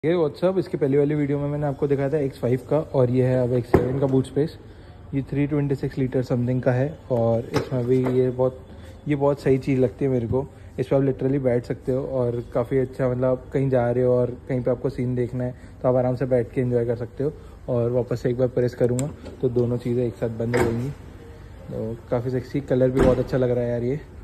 ये व्हाट्सअप इसकी पहली वाली वीडियो में मैंने आपको दिखाया था X5 का, और ये है अब X7 का बूट स्पेस। ये 326 लीटर समथिंग का है, और इसमें भी ये बहुत सही चीज़ लगती है मेरे को। इस पर आप लिटरली बैठ सकते हो और काफ़ी अच्छा, मतलब आप कहीं जा रहे हो और कहीं पे आपको सीन देखना है तो आप आराम से बैठ के एंजॉय कर सकते हो। और वापस से एक बार प्रेस करूँगा तो दोनों चीज़ें एक साथ बंद हो जाएंगी। तो काफ़ी सेक्सी, कलर भी बहुत अच्छा लग रहा है यार ये।